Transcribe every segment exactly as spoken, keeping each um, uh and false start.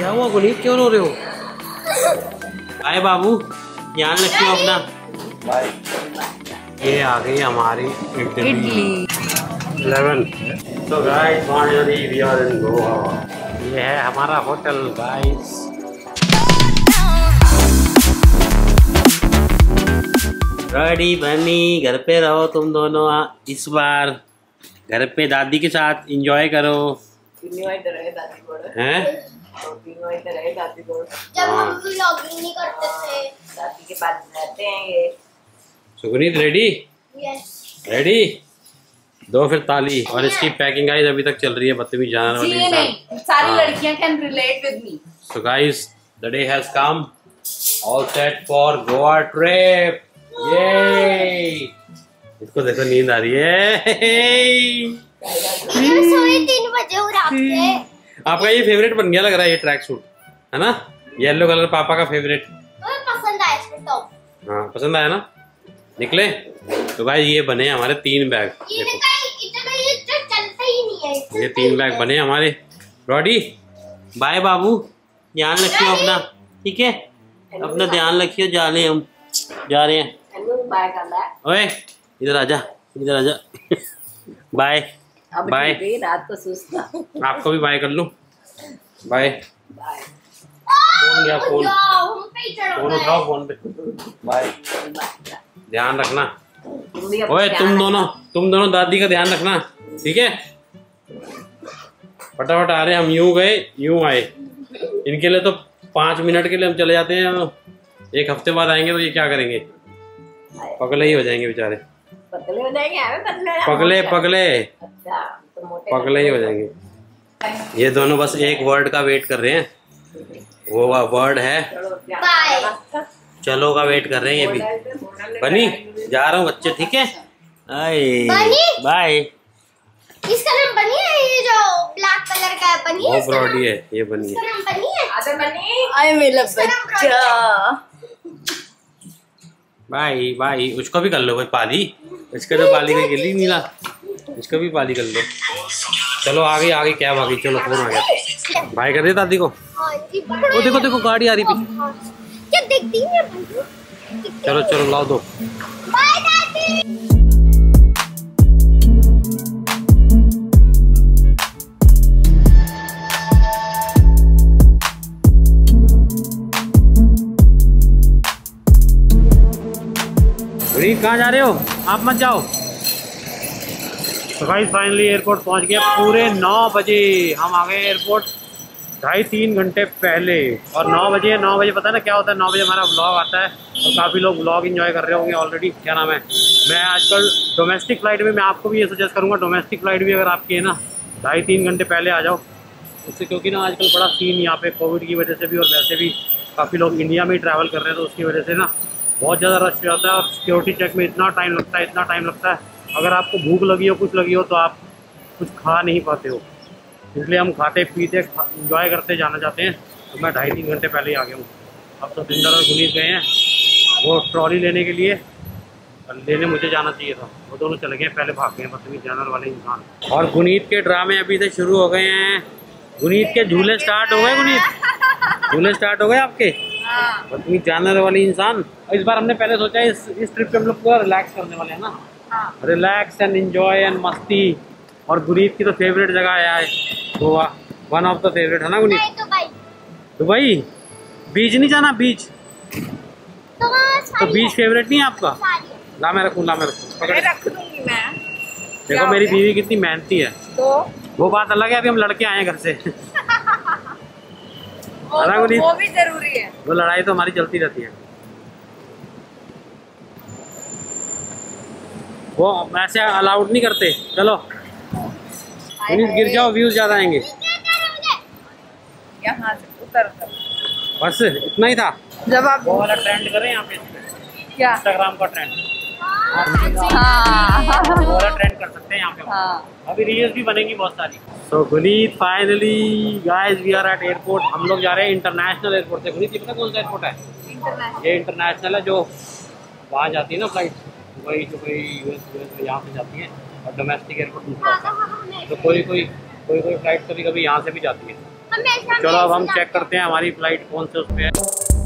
क्या हुआ गुनीत, क्यों रो रहे हो? आए बाबू, ध्यान रखियो अपना। बाय। ये आ गई हमारी इडली इलेवन। तो guys finally we are in Goa. ये है हमारा होटल गाइस। रेडी बनी, घर पे रहो तुम दोनों इस बार। घर पे दादी के साथ एंजॉय करो। हैं? जब हम व्लॉगिंग नहीं करते थे दादी के पास रहते हैं ये। सुगनीत रेडी? Yes ready? दो फिर ताली। और इसकी पैकिंग गाइस अभी तक चल रही है, बदतमीज जानवर वाली इंसान। सारी लड़कियां can relate with me. So guys the day has come, all set for Goa trip. ये इसको देखो नींद आ रही है। सोए तीन बजे हो रात के। आपका ये फेवरेट बन गया लग रहा है ये ट्रैक सूट, है ना? येलो कलर पापा का फेवरेट। पसंद आया इसमें टॉप। हाँ पसंद आया ना? निकले तो भाई ये बने हमारे तीन बैग। ये इतना ये चलता ही नहीं है। ये तीन बैग बने हमारे। रॉडी बाय बाबू, ध्यान रखियो अपना, ठीक है? अपना ध्यान रखियो, जा रहे हम जा रहे हैं। ओए इधर आजा, इधर आजा। Bye bye. रात को सुस्ता। आपको भी बाय कर लूं। बाय। फोन गया, फोन फोन उठाओ, फोन पे बाय। ध्यान रखना। ओए तुम दोनों तुम दोनों दादी का ध्यान रखना, ठीक है? फटाफट आ रहे हम, यूं गए यूं आए। इनके लिए तो पाँच मिनट के लिए हम चले जाते हैं, एक हफ्ते बाद आएंगे तो ये क्या करेंगे? पगले ही हो जाएंगे बेचारे। पतले हो जाएंगे, पगले पगले अच्छा, तो मोटे पगले ही हो जाएंगे। ये दोनों बस एक वर्ड का वेट कर रहे हैं, वो वर्ड है बाय। चलो का वेट कर रहे हैं ये भी। बनी जा रहा हूँ बच्चे, ठीक है? बाय। इसका नाम बनी है, ये जो ब्लैक कलर का है बनी है। वो ब्रॉडी है, ये बनी है। इसका नाम बनी है। आजा बनी। आए मेरा बच्चा। Bye bye. उसको भी कर लो भाई पाली, इसका तो पाली का गिली नीला, इसको भी पाली कर लो। चलो आगे आगे कैब आ गई, चलो फोन आ गया। बाय कर दे दादी को। वो देखो देखो गाड़ी आ रही पीछे। क्या देखती है? चलो चलो लाओ दो। बाय दादी। कहाँ जा रहे हो आप? मत जाओ। तो भाई फाइनली एयरपोर्ट पहुंच गया। पूरे नौ बजे हम आ गए एयरपोर्ट, ढाई तीन घंटे पहले। और नौ बजे नौ बजे पता है ना क्या होता है? नौ बजे हमारा व्लॉग आता है और काफ़ी लोग व्लॉग एंजॉय कर रहे होंगे ऑलरेडी। क्या नाम है, मैं आजकल डोमेस्टिक फ़्लाइट में, मैं आपको भी ये सजेस्ट करूँगा, डोमेस्टिक फ़्लाइट भी अगर आपकी है ना, ढाई तीन घंटे पहले आ जाओ उससे, क्योंकि ना आजकल बड़ा सीन यहाँ पे कोविड की वजह से भी और वैसे भी काफ़ी लोग इंडिया में ही ट्रैवल कर रहे हैं, तो उसकी वजह से ना बहुत ज़्यादा रश हो जाता है और सिक्योरिटी चेक में इतना टाइम लगता है इतना टाइम लगता है। अगर आपको भूख लगी हो, कुछ लगी हो, तो आप कुछ खा नहीं पाते हो। इसलिए हम खाते पीते इंजॉय करते जाना चाहते हैं। तो मैं ढाई तीन घंटे पहले ही आ गया हूँ। अब तो सिंदर और गुनीत गए हैं वो ट्रॉली लेने के लिए, लेने मुझे जाना चाहिए था, वो दोनों चले गए, पहले भाग गए बदतमीज जानवर वाले इंसान। और गुनीत के ड्रामे अभी से शुरू हो गए हैं। गुनीत के झूले स्टार्ट हो गए, गुनीत झूले स्टार्ट हो गए आपके, बदतमीज जानवर वाली इंसान। इस बार हमने पहले सोचा इस इस ट्रिप पे हम लोग पूरा रिलैक्स करने वाले हैं ना, रिलैक्स एंड एंजॉय एंड मस्ती। और गुनीत की तो फेवरेट जगह है Goa, one of the favourite, है ना गुनीत? दुबई बीच नहीं जाना, बीच तो, तो बीच फेवरेट नहीं है आपका? ला मैं रखूँ, ला मैं रखूँ, रख दूंगी मैं। देखो मेरी बीवी कितनी मेहनती है। तो वो बात अलग है, अभी हम लड़के आए हैं घर से। वो, तो, वो भी जरूरी है, वो लड़ाई तो हमारी चलती रहती है। वो ऐसे अलाउड नहीं करते। चलो गिर जाओ, व्यूज ज्यादा आएंगे। यहाँ से उतर उतर। बस इतना ही था। जब आप वो वाला ट्रेंड करें यहाँ पे, क्या इंस्टाग्राम का ट्रेंड, हाँ वो वाला ट्रेंड कर सकते हैं यहाँ पे। हाँ। अभी रील्स भी बनेंगी बहुत सारी। So Guneet finally guys we are at airport. हम लोग जा रहे हैं इंटरनेशनल एयरपोर्ट से। गुनीत ये पता कौन सा एयरपोर्ट है? ये इंटरनेशनल है, जो वहाँ जाती है ना flight, Dubai Dubai US US यहाँ से जाती है। और डोमेस्टिक एयरपोर्ट दूसरा होता है। तो कोई कोई कोई कोई फ्लाइट कभी कभी यहाँ से भी जाती है। हमेशा चलो अब हम ऐसे चेक करते हैं हमारी फ्लाइट कौन से उस पे है।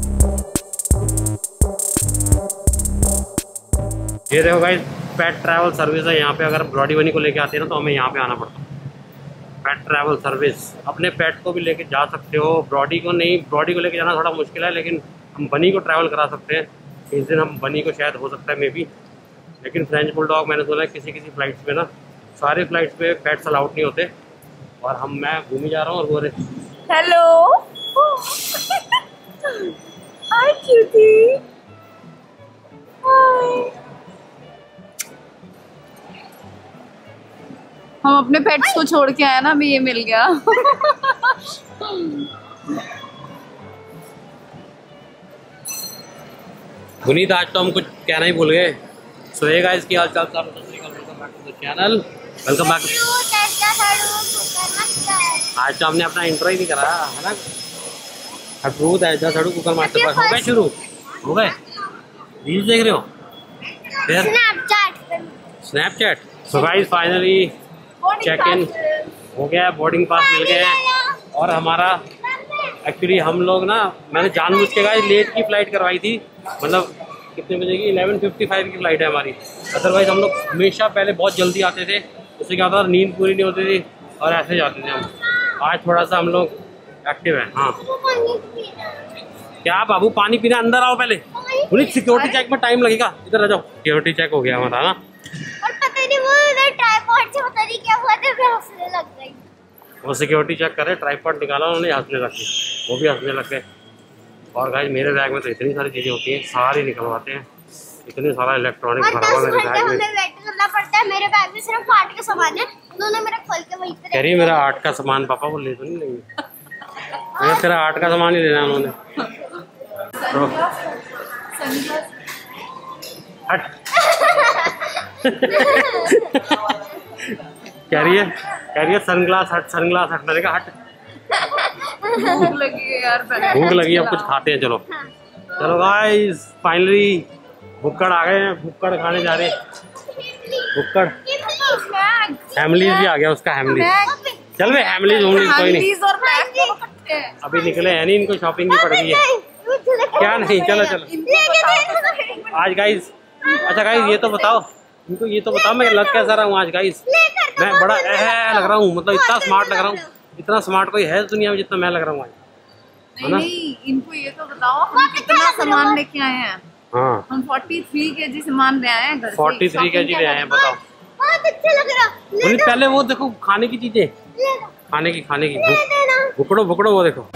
ये देखो गाइस, पेट ट्रैवल सर्विस है यहाँ पे। अगर ब्रॉडी बनी को लेके आते हैं ना तो हमें यहाँ पे आना पड़ता है। पेट ट्रैवल सर्विस, अपने पेट को भी लेके जा सकते हो, ब्रॉडी को नहीं। ब्रॉडी को लेके जाना थोड़ा मुश्किल है, लेकिन हम बनी को ट्रैवल करा सकते हैं। इस दिन हम बनी को शायद हो सकता है मे बी, लेकिन फ्रेंच बुलडॉग मैंने सुना है किसी किसी फ्लाइट्स पे ना, सारे फ्लाइट्स पे पेट्स अलाउड नहीं होते। और हम मैं घूमी जा रहा हूँ और वो हेलो हाय क्यूटी, हाय। हम अपने पेट्स को छोड़ के आए ना, अभी ये मिल गया। गुनीत, आज तो हम कुछ कहना ही भूल गए। सो हे गाइस, की हाल चाल सब चैनल, वेलकम बैक। आज तो हमने अपना इंट्रो ही नहीं करा है ना। अप्रूव ऐसा थोड़ा कुकर मारते पास हो गए, शुरू हो गए। रील्स देख रहे हो फिर? Snapchat Snapchat. So guys finally check in हो गया, बोर्डिंग पास मिल गया है। और हमारा एक्चुअली हम लोग ना, मैंने जानबूझ के गाइस लेट की फ़्लाइट करवाई थी। मतलब कितने बजे की? इलेवन फिफ्टी फाइव की फ़्लाइट है हमारी। अदरवाइज़ हम लोग हमेशा पहले बहुत जल्दी आते थे, उससे क्या होता था नींद पूरी नहीं होती थी और ऐसे जाते थे हम। आज थोड़ा सा हम लोग एक्टिव हैं। हाँ क्या बाबू, पानी पीना? अंदर आओ पहले। पुलिस सिक्योरिटी चेक में टाइम लगेगा, इधर आ जाओ। सिक्योरिटी चेक हो गया हमारा ना। और पता नहीं वो इधर ट्राइपॉड से पता नहीं क्या हुआ था, मैं हंसने लग गई। वो सिक्योरिटी चेक करे, ट्राइपॉड निकाला उन्होंने, हंसने लग गए, वो भी हंसने लग गए। और गाइस मेरे बैग में तो इतनी सारी चीज़ें होती हैं, सारी निकलवाते हैं। इतने सारा इलेक्ट्रॉनिक भरा हुआ मेरे बैग में। वेट करना पड़ता है। मेरे बैग में सिर्फ आर्ट का सामान है, उन्होंने मेरा खोल के वहीं पे कह रही मेरा आर्ट का सामान पापा को ले तो नहीं लेंगे? मेरा तेरा आर्ट का सामान ही लेना उन्होंने। तो हट। कह रही है कह रही है सनग्लास हट, सनग्लास हट। मैंने कहा हट। भूख लगी है यार, भूख लगी है, अब कुछ खाते हैं। चलो चलो गाइस, फाइनली भुक्कड़ आ गए हैं, भुक्कड़ खाने जा रहे हैं। भुक्कड़ हैमलीज भी आ गया उसका, हैमलीज। चल वे हैमलीज होंगे, कोई नहीं। और बैग दोनों इकट्ठे हैं। अभी निकले हैं नहीं, इनको शॉपिंग भी पड़ गई है। क्या नहीं, चलो चलो आज गाइस। अच्छा गाइस ये तो बताओ, इनको ये तो बताओ मैं लग कैसा रहा हूँ आज गाइस? मैं बड़ा एह लग रहा हूँ, मतलब इतना स्मार्ट लग रहा हूँ। इतना स्मार्ट कोई है दुनिया में जितना मैं लग रहा हूँ आज, है ना? नहीं, इनको ये तो बताओ हम कितना सामान लेके आए हैं। हाँ हम तैंतालीस केजी सामान ले आए हैं घर से। तैंतालीस केजी ले आए हैं, बताओ। बहुत अच्छा लग रहा। बोली पहले वो देखो खाने की चीजें, खाने की खाने की भुकड़ो भुकड़ो, वो देखो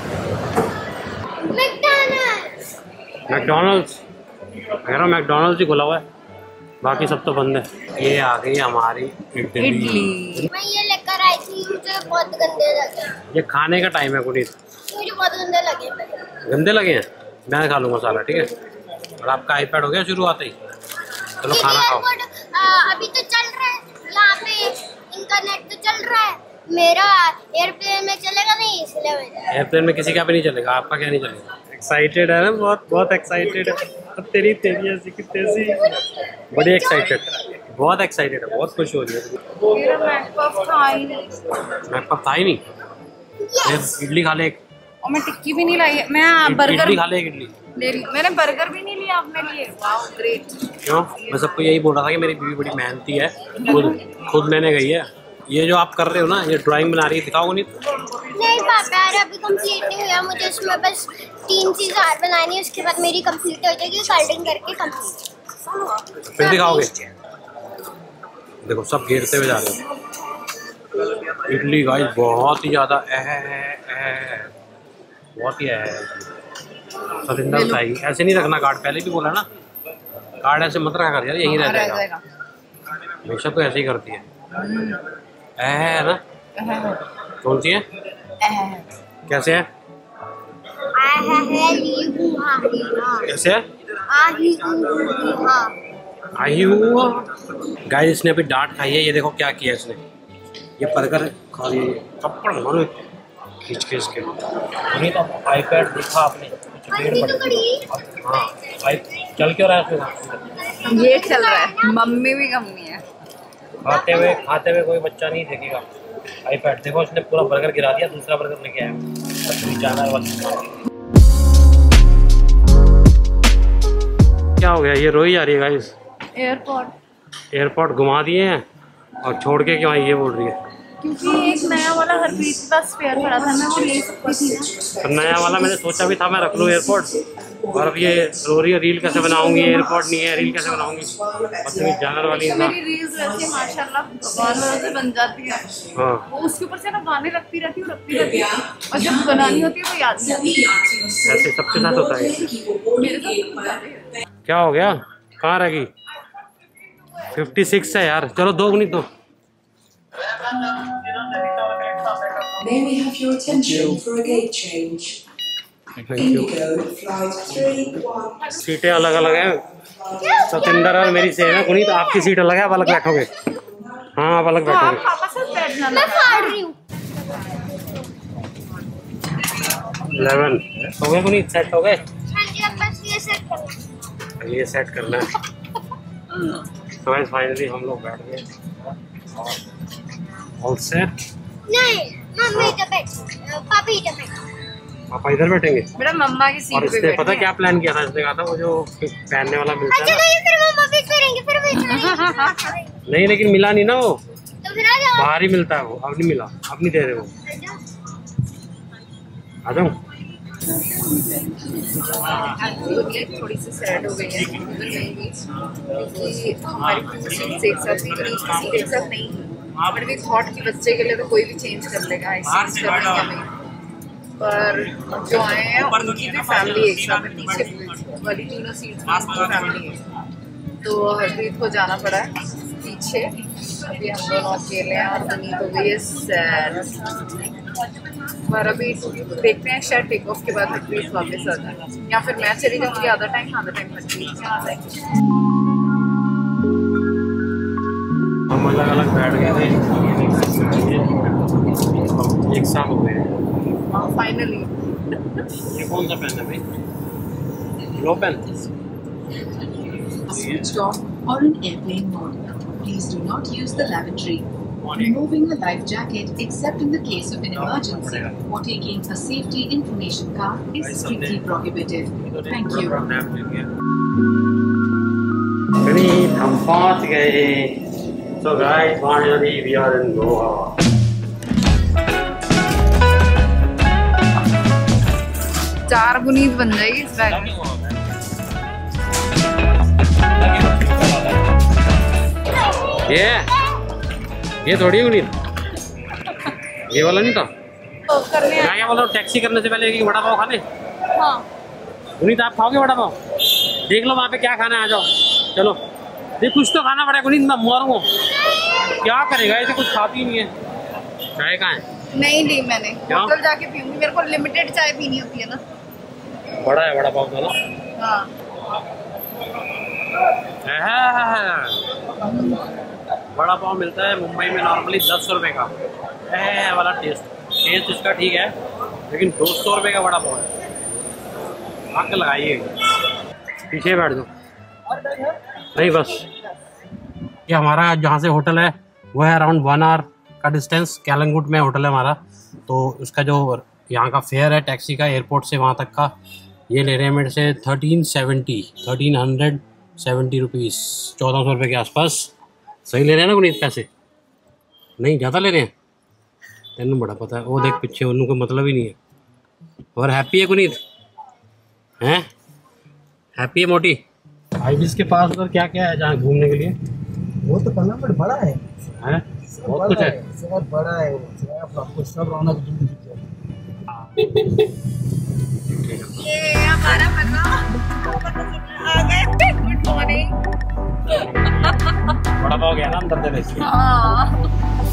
मैकडॉनल्ड्स। मैकडॉनल्ड्स। मेरा मैकडॉनल्ड्स ही खुला हुआ है, बाकी सब तो बंद है। ये आ गई हमारी इडली। इडली मैं ये लेकर आई थी, मुझे बहुत गंदे लगे। ये खाने का टाइम है कुछ, मुझे बहुत गंदे लगे। गंदे लगे हैं? मैं खा लूँगा सारा, ठीक है। और आपका आईपैड हो गया शुरू आते ही? चलो खाना खाओ। अभी तो चल रहा है यहाँ पे, इंटरनेट तो चल रहा है। मेरा एयरप्लेन में चलेगा नहीं, इसलिए मैं एयरप्लेन में किसी का भी नहीं चलेगा, आपका क्या नहीं चलेगा? एक्साइटेड है ना, बहुत बहुत एक्साइटेड है। अब तेरी तेरी ऐसी की तैसी, बड़ी एक्साइटेड, बहुत एक्साइटेड है, बहुत खुश हो रही है। मेरा मैकपफ था ही नहीं। मैकपफ था ही नहीं? फिर इडली खा ले एक। और मैं टिक्की भी नहीं लाई है। मैं बर्गर इडली खा ले एक, इडली ले रही। मैंने बर्गर भी नहीं लिया अपने लिए। Wow great. क्यों? मैं सबको यही बोल रहा था कि मेरी बीवी बड़ी मेहनती है, खुद खुद लेने गई है। ये जो आप कर रहे हो ना, ये ड्राइंग बना रही है, दिखाओ नहीं? नहीं पापा यार, अभी कंप्लीट नहीं हुआ। मुझे इसमें बस तीन चीज़ और बनानी है, उसके बाद मेरी कंप्लीट हो जाएगी। कलरिंग करके कंप्लीट। फिर दिखाओगे? देखो सब घेरते हुए जा रहे हो। इडली गाइस बहुत ही ज़्यादा है, बहुत ही है। सतिंदर खाएगी। ऐसे नहीं रखना कार्ड, पहले भी बोला ना, कार्ड ऐसे मत रखा कर यार, यहीं रह जाएगा। हमेशा तो ऐसे ही करती है। है ना? कौन सी है? कैसे है? कैसे है? आई हुआ गाइस। इसने अभी डांट खाई है, ये देखो क्या किया इसने। ये बर्गर खा लिए, थप्पड़ मारो खींच खींच के। नहीं तो आईपैड देखा आपने? हाँ, चल क्यों रहा है उसमें? ये चल रहा है, मम्मी भी कम नहीं है। खाते हुए खाते हुए कोई बच्चा नहीं देखेगा। आईपैड देखो, उसने पूरा बर्गर गिरा दिया, दूसरा बर्गर लेके आया। क्या हो गया? ये रोई जा रही है गाइस। एयरपोर्ट एयरपोर्ट घुमा दिए हैं और छोड़ के क्यों आई ये बोल रही है? क्योंकि एक नया वाला हरप्रीत के पास स्पेयर पड़ा था, मैं वो ले सकती थी ना। तो नया वाला मैंने सोचा भी था मैं रख लूँ एयरपोर्ट, और अब ये रो रही है रील कैसे बनाऊंगी, एयरपोर्ट नहीं है रील कैसे बनाऊंगी। बदतमीज जानवर वाली इंसान। मेरी रील्स वैसे माशाल्लाह भगवान वजह से बन जाती है। हाँ वो उसके ऊपर से ना गाने रखती रहती हूँ रखती रहती है, और जब बनानी होती है वो याद नहीं आती। ऐसे सबके साथ होता है। मेरे साथ होता है। क्या हो गया? कहाँ रह गई? फिफ्टी सिक्स है यार, चलो दो मिनट दो। May we have your attention for a gate change? Indigo flight three one. सीटें अलग अलग हैं। सतिंदर और मेरी सेम है। गुनीत आपकी सीट अलग है, आप अलग बैठोगे। हाँ आप अलग तो आप बैठोगे। पापा से बैठना। मैं फाड़ रही हूँ। इलेवन हो गए गुनीत, सेट हो गए। हाँ जी, अब बस ये सेट करना है। ये सेट करना है। तो फाइनली हम लोग बैठ गए और ऑल सेट। नहीं, मम्मी इधर बैठ, पापी इधर बैठ। पापा इधर बैठेंगे। बेटा मम्मा की और सीट पे इसने बैठे पता क्या प्लान किया था? इसने कहा था वो जो पहनने वाला मिलता अच्छा है तो ये फिर मम्मा भी करेंगे, फिर भी करेंगे। ना। नहीं लेकिन मिला नहीं ना वो, तो फिर आ जाओ। बाहर ही मिलता है वो। अब नहीं मिला, अब नहीं दे रहे वो। आ जाओ। दुनिया थोड़ी सी सैड हो गई है क्योंकि हमारी पूरी सीट्स एक साथ नहीं, गणेश की सीट एक साथ नहीं है। बट वी थॉट कि बच्चे के लिए तो कोई भी चेंज कर लेगा, चेंज कर लेंगे हमें। पर जो आए हैं उनकी भी फैमिली एक साथ है, पीछे वाली तीनों सीट्स में उनकी फैमिली है, तो हरप्रीत को जाना पड़ा है पीछे। अभी हम दोनों अकेले हैं और बनी तो गई है सैड। पर अभी देखते हैं शायद टेक ऑफ के बाद हरप्रीत वापस आ जाए, या फिर मैं चली जाऊँगी आधा टाइम, आधा टाइम हरप्रीत आ जाएगी। हम अलग अलग बैठ गए थे, एक साथ हो गए। फाइनली ये कौन सा पेन है भाई? लो pen. Switched off or in airplane mode. Please do not use the lavatory. Removing a life jacket except in the case of an emergency or taking a safety information card is strictly prohibited. Thank you. गणित हम पहुंच गए। So guys, finally we are in Goa. चार बुनीत बन जाएगी इस bag में। ये ये थोड़ी है गुनीत, ये वाला नहीं था। तो करने मैं क्या बोल रहा हूँ, टैक्सी करने से पहले एक बड़ा पाव खाने। हाँ गुनीत आप खाओगे बड़ा पाव? देख लो वहाँ पे क्या खाना है, आ जाओ चलो। ये कुछ तो खाना पड़ेगा गुनीत, मैं मरूंगा। क्या करेगा, ऐसे कुछ खाती ही नहीं है। चाय कहाँ है? नहीं ली मैंने, क्या? होटल जाके पीऊंगी, मेरे को लिमिटेड चाय पीनी होती है ना। बड़ा है बड़ा पाव वाला। हाँ बड़ा पाव मिलता है मुंबई में नॉर्मली दस रुपए का। है वाला टेस्ट टेस्ट इसका ठीक है, लेकिन दो सौ रुपये का बड़ा पाव है। आग लगाइए, पीछे बैठ जाओ। नहीं बस ये हमारा जहाँ से होटल है वो है अराउंड वन आवर का डिस्टेंस। कैलंगुट में होटल है हमारा, तो उसका जो यहाँ का फेयर है टैक्सी का एयरपोर्ट से वहाँ तक का, ये ले रहे हैं मेरे से thirteen seventy thirteen hundred seventy rupees, चौदह सौ रुपये के आसपास। सही ले रहे हैं ना गुनीत पैसे? नहीं ज़्यादा ले रहे हैं, तेनू बड़ा पता है। वो देख पीछे, उन्होंने कोई मतलब ही नहीं है। और हैप्पी है गुनीत? हैं हैप्पी है मोटी? आईबीएस के पास उधर क्या क्या है जहाँ घूमने के लिए? वो तो पन्ना बट बड़ा है, है बहुत कुछ है। बहुत बड़ा है वो, आपको सब रौनक दिख जाएगी। ये हमारा बना आ गए। Good morning. बड़ा पाव गया ना अंदर तेरे से। हाँ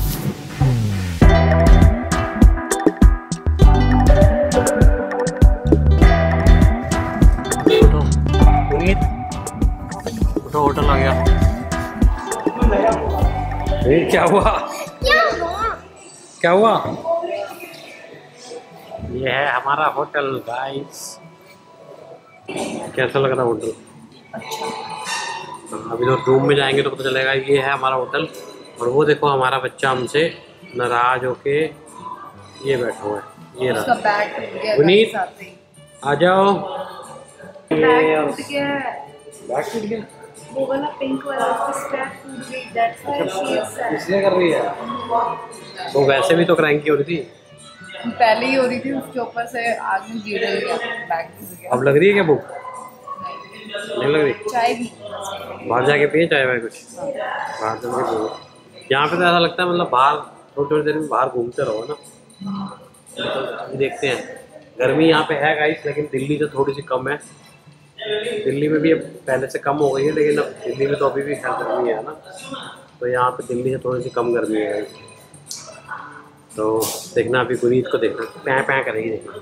तो होटल आ गया। ये क्या हुआ? क्या हुआ? क्या हुआ? ये है हमारा होटल गाइस। कैसा लग रहा होटल? अभी तो रूम में जाएंगे तो पता चलेगा। ये है हमारा होटल, और वो देखो हमारा बच्चा हमसे नाराज होके ये बैठा हुआ है, ये उसका रहा। बैग टूट गया गुनीत, गाइस आते ही। आ जाओ। बैग टूट गया है। बैग टूट गया, वो वाला पिंक वाला उसका स्ट्रैप टूट गई, that's why she is sad. इसलिए कर रही है। वो वैसे भी तो क्रैंकी हो रही थी। पहले ही हो रही थी, उसके ऊपर से आग में गिर गया, बैग टूट गया। अब लग रही है क्या भूख? नहीं लग रही? चाय भी बाहर जाके पिए चाय वाय कुछ, बाहर जाके पिए। यहाँ पे तो ऐसा लगता है मतलब बाहर थोड़ी थोड़ी देर में बाहर घूमते रहो ना। तो देखते हैं, गर्मी यहाँ पे है गाइस, लेकिन दिल्ली से थोड़ी सी कम है। दिल्ली में भी अब पहले से कम हो गई है, लेकिन अब दिल्ली में तो अभी भी खैर गर्मी है ना। तो यहाँ पे दिल्ली से थोड़ी सी कम गर्मी है। तो देखना, अभी गुनीत को देखना, पैं पैं करेगी देखना।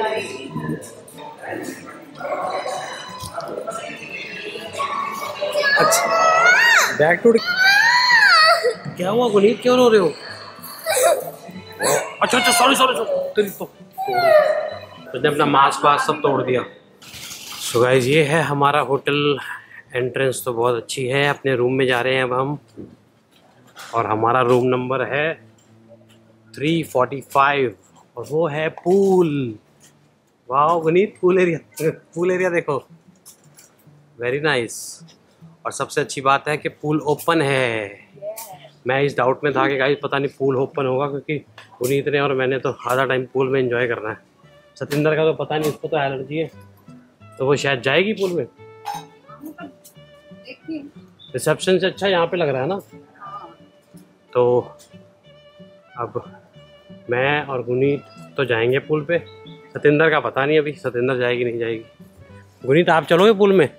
अच्छा, बैग टूट क्या हुआ गुनीत, क्यों रो रहे हो? अच्छा अच्छा सॉरी सॉरी सॉरी, तो तुमने अपना मास्क वास्क सब तोड़ दिया। सो गाइस, ये है हमारा होटल। एंट्रेंस तो बहुत अच्छी है। अपने रूम में जा रहे हैं अब हम, और हमारा रूम नंबर है थ्री फोर्टी फाइव, और वो है पूल। वाह Guneet, pool area, pool area देखो, वेरी नाइस। और सबसे अच्छी बात है कि पूल ओपन है। मैं इस डाउट में था कि गाइस पता नहीं पूल ओपन होगा, क्योंकि गुनीत ने और मैंने तो आधा टाइम पूल में एंजॉय करना है। सतिंदर का तो पता नहीं, उसको तो एलर्जी है, तो वो शायद जाएगी पूल में। रिसेप्शन से अच्छा यहाँ पे लग रहा है ना। तो अब मैं और गुनीत तो जाएंगे पूल पे, सतिंदर का पता नहीं अभी, सतिंदर जाएगी नहीं जाएगी। गुनीत आप चलोगे पूल में?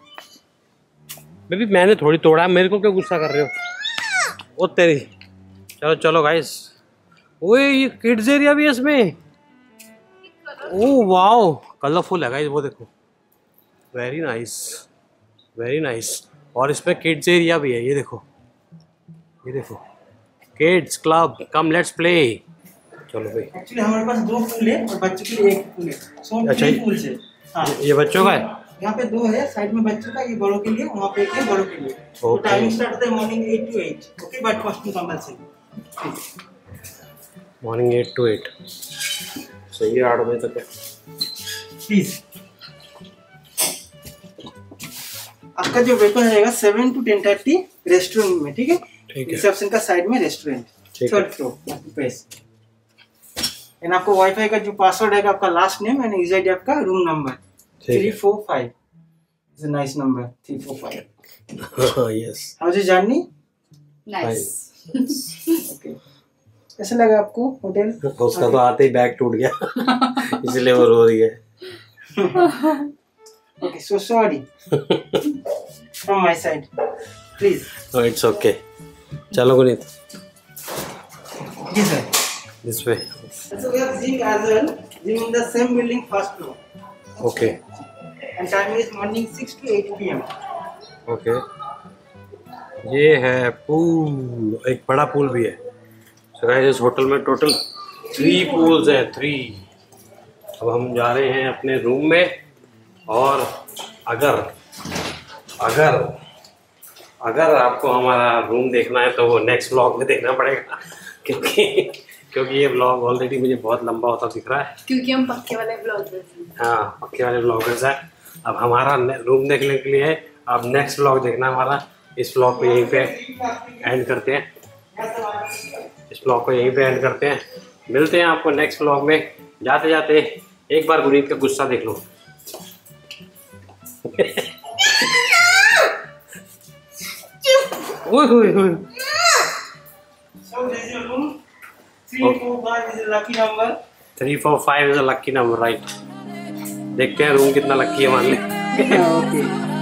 बेबी मैंने थोड़ी तोड़ा, मेरे को क्यों गुस्सा कर रहे हो? ओ तेरी, चलो चलो गाइस। ओए ये किड्स एरिया भी है इसमें। ओह वाओ, कलरफुल है गाइस, वो देखो, वेरी नाइस वेरी नाइस। और इसमें किड्स एरिया भी है, ये देखो, ये देखो, kids club, come let's play. चलो भाई, एक्चुअली हमारे पास दो पूल है और बच्चों के लिए एक पूल है। सो अच्छा, तीन पूल है। हाँ, ये बच्चों का है? यहाँ पे दो है, साइड में बच्चों का, ये बड़ों के लिए, वहाँ पे एक है बड़ों के लिए। तो Okay. टाइमिंग स्टार्ट होता है morning eight to eight, okay, but costing compulsory. Morning eight to eight, सही है, आठ बजे तक है। प्लीज आपका जो वेपन रहेगा seven to ten thirty restaurant में, ठीक है? ठीक है। रिसेप्शन का साइड में restaurant, third floor place. And आपको वाईफाई का जो पासवर्ड है आपका last name and user ID आपका room number three four five. It's a nice number three four five. Yes, how is journey? Nice. Okay, कैसा लगा आपको होटल? उसका तो आते ही बैग टूट गया इसलिए वो रो रही है। Okay, so sorry from my side, please. Oh, it's okay. चलो गुनीत, जी sir. this way. So we have gym as well. Gym in the same building, first floor. Okay, And time is morning six to eight p m. okay. ये है pool, एक बड़ा pool भी है। So guys, इस hotel में total three pools हैं, three. अब हम जा रहे हैं अपने रूम में, और अगर अगर अगर आपको हमारा रूम देखना है तो वो नेक्स्ट व्लॉग में देखना पड़ेगा, क्योंकि क्योंकि ये व्लॉग ऑलरेडी मुझे बहुत लंबा होता दिख रहा है। क्योंकि हम पक्के वाले ब्लॉगर्स हैं। हाँ, पक्के वाले व्लॉगर्स हैं। अब हमारा रूम देखने के लिए अब नेक्स्ट व्लॉग देखना हमारा। इस व्लॉग को यहीं पे एंड करते हैं, इस व्लॉग को यहीं पे एंड करते हैं। मिलते हैं आपको नेक्स्ट व्लॉग में। जाते जाते एक बार गुनीत का गुस्सा देख लो। ओए ओए ओए, So this is your room. Three four five is a lucky number. Three four five is a lucky number, right. देखते हैं रूम कितना लक्की है हमारे लिए। Okay.